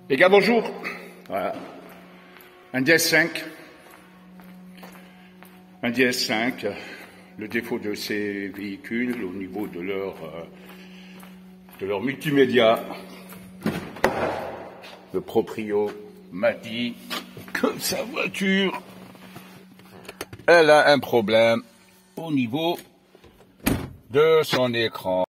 Les gars, bonjour. Voilà. Un DS5. Un DS5. Le défaut de ces véhicules au niveau de leur multimédia. Le proprio m'a dit que sa voiture, elle a un problème au niveau de son écran.